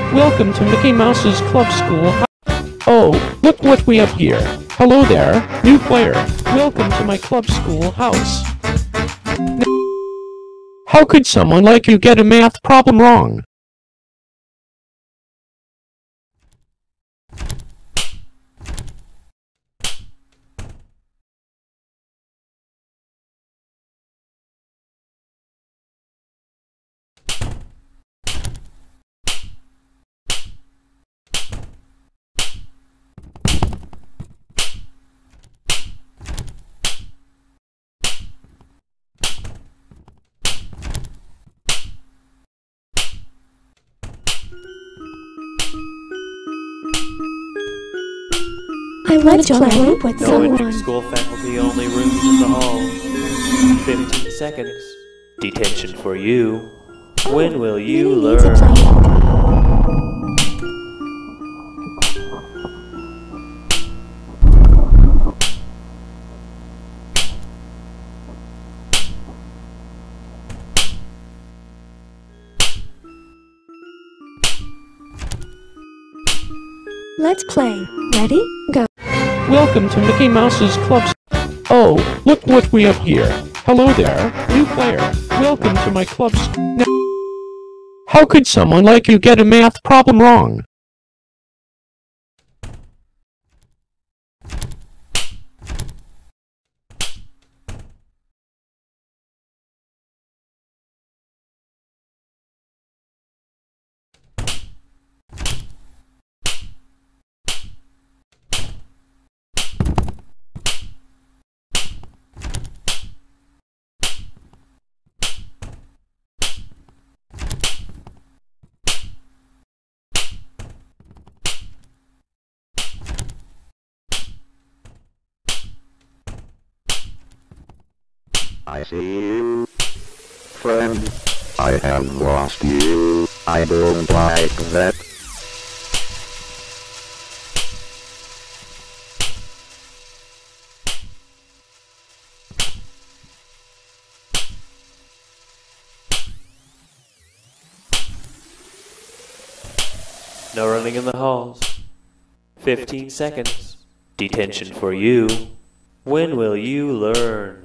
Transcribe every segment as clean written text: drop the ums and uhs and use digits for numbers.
Welcome to Mickey Mouse's Club School. Oh, look what we have here. Hello there, new player. Welcome to my club school house. How could someone like you get a math problem wrong? I want to play with No someone. entering school faculty, only rooms in the hall. 15 seconds. Detention for you. When will you Minnie needs a learn? play. Let's play. Ready? Go. Welcome to Mickey Mouse's Club. Oh, look what we have here. Hello there, new player. Welcome to my club. How could someone like you get a math problem wrong? I see you. Friend, I have lost you. I don't like that. No running in the halls. 15 seconds. Detention for you. When will you learn?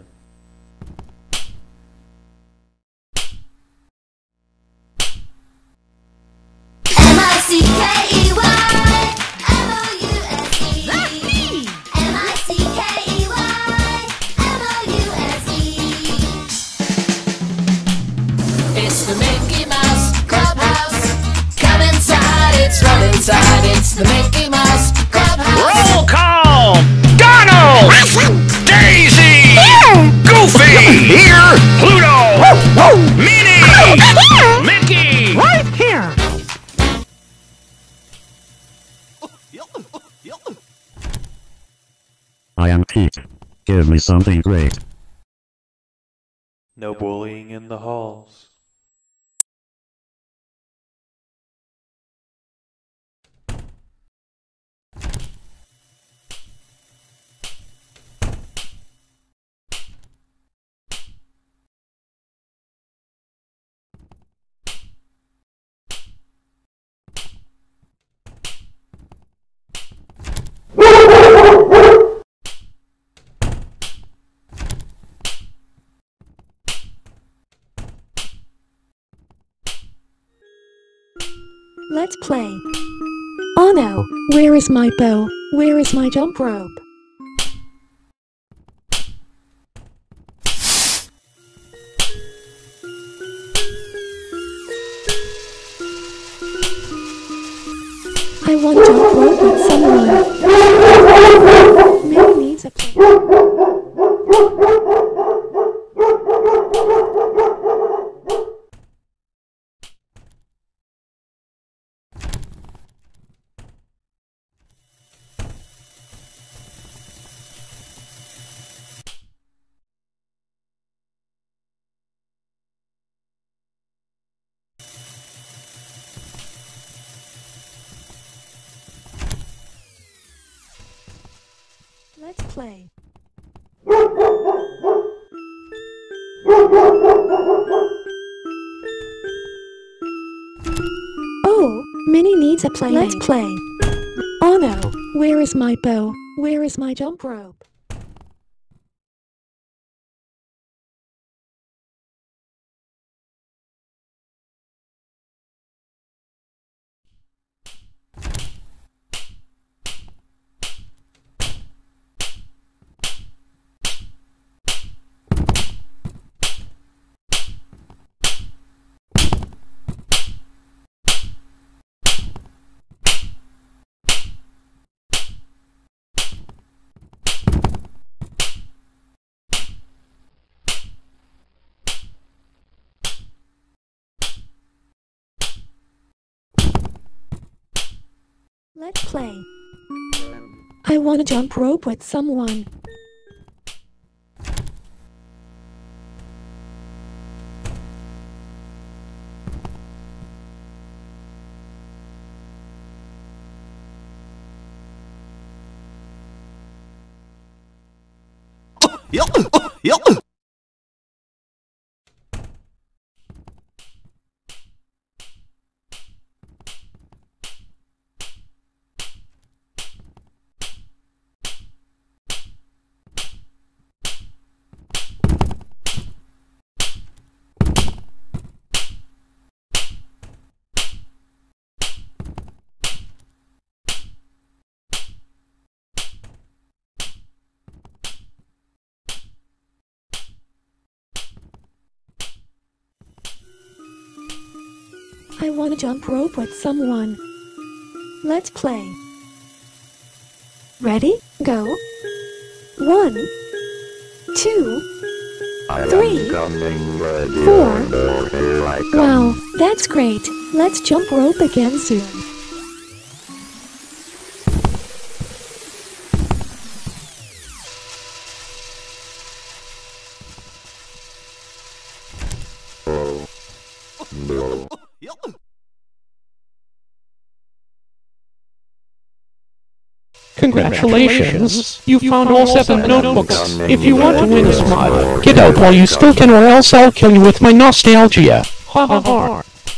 It's the Mickey Mouse Clubhouse. Come inside, it's right inside. It's the Mickey Mouse Clubhouse. Roll call! Donald! Daisy! Goofy! Here! Pluto! Minnie! Mickey! Right here! I am Pete. Give me something great. No bullying in the halls. Let's play. Oh no, where is my bow? Where is my jump rope? I want jump rope with someone. Minnie needs a play. Let's play. Oh, Minnie needs a play. Let's play. Oh no, where is my bow? Where is my jump rope? Let's play. I want to jump rope with someone. I want to jump rope with someone. Let's play. Ready? Go. 1, 2, I 3, am coming ready. 4. Oh, here I come. Wow, that's great. Let's jump rope again soon. Oh, no. Congratulations! You found all 7 notebooks. If you want to win a smile, get out while you still can, or else I'll kill you with my nostalgia. Ha ha ha.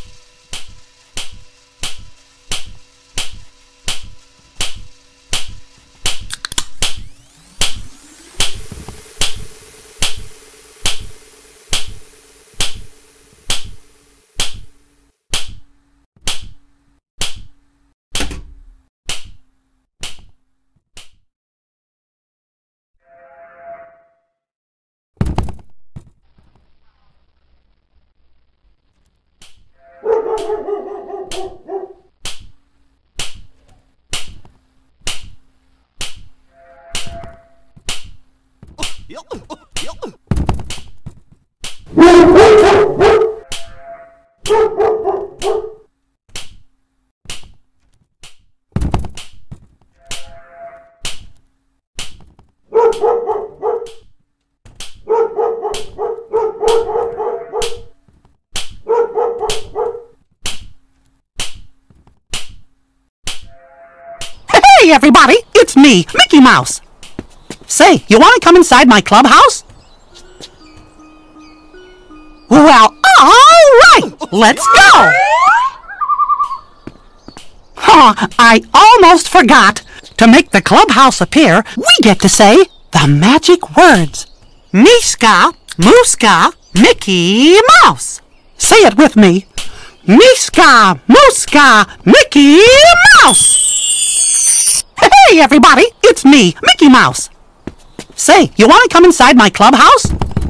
Hey everybody, it's me, Mickey Mouse. Say, you want to come inside my clubhouse? Well, alright, let's go! I almost forgot. To make the clubhouse appear, we get to say the magic words. Miska, Mooska, Mickey Mouse. Say it with me. Miska, Mooska, Mickey Mouse. Hey everybody, it's me, Mickey Mouse. Say, you want to come inside my clubhouse?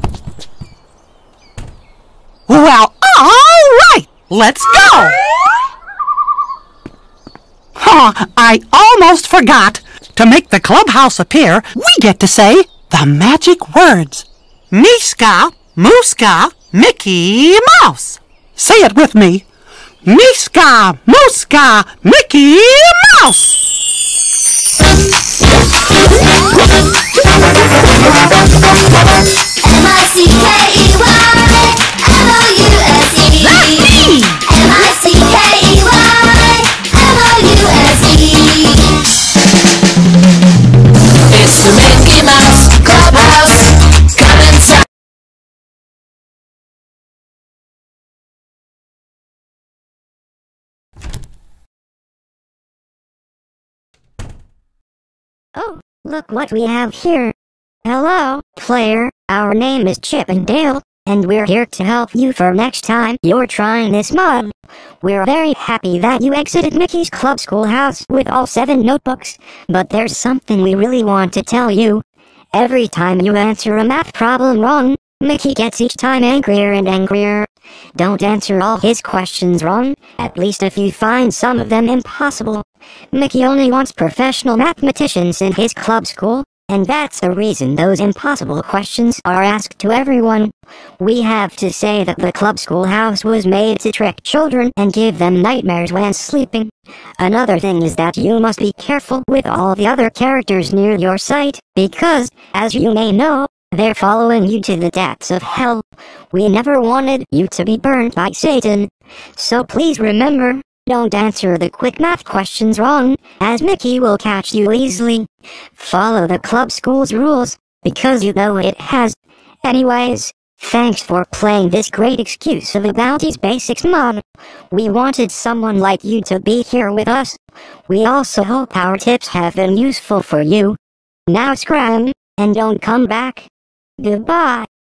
Well, alright, let's go! I almost forgot. To make the clubhouse appear, we get to say the magic words. Miska, Mooska, Mickey Mouse. Say it with me. Miska, Mooska, Mickey Mouse. It's the Mickey Mouse Clubhouse. Come inside. Oh, look what we have here. Hello, player. Our name is Chip and Dale, and we're here to help you for next time you're trying this mod. We're very happy that you exited Mickey's Club Schoolhouse with all 7 notebooks, but there's something we really want to tell you. Every time you answer a math problem wrong, Mickey gets each time angrier and angrier. Don't answer all his questions wrong, at least if you find some of them impossible. Mickey only wants professional mathematicians in his club school, and that's the reason those impossible questions are asked to everyone. We have to say that the Club Schoolhouse was made to trick children and give them nightmares when sleeping. Another thing is that you must be careful with all the other characters near your site, because, as you may know, they're following you to the depths of hell. We never wanted you to be burned by Satan. So please remember, don't answer the quick math questions wrong, as Mickey will catch you easily. Follow the club school's rules, because you know it has. Anyways, thanks for playing this great excuse of a Bounty's Basics mod. We wanted someone like you to be here with us. We also hope our tips have been useful for you. Now scram, and don't come back. Goodbye.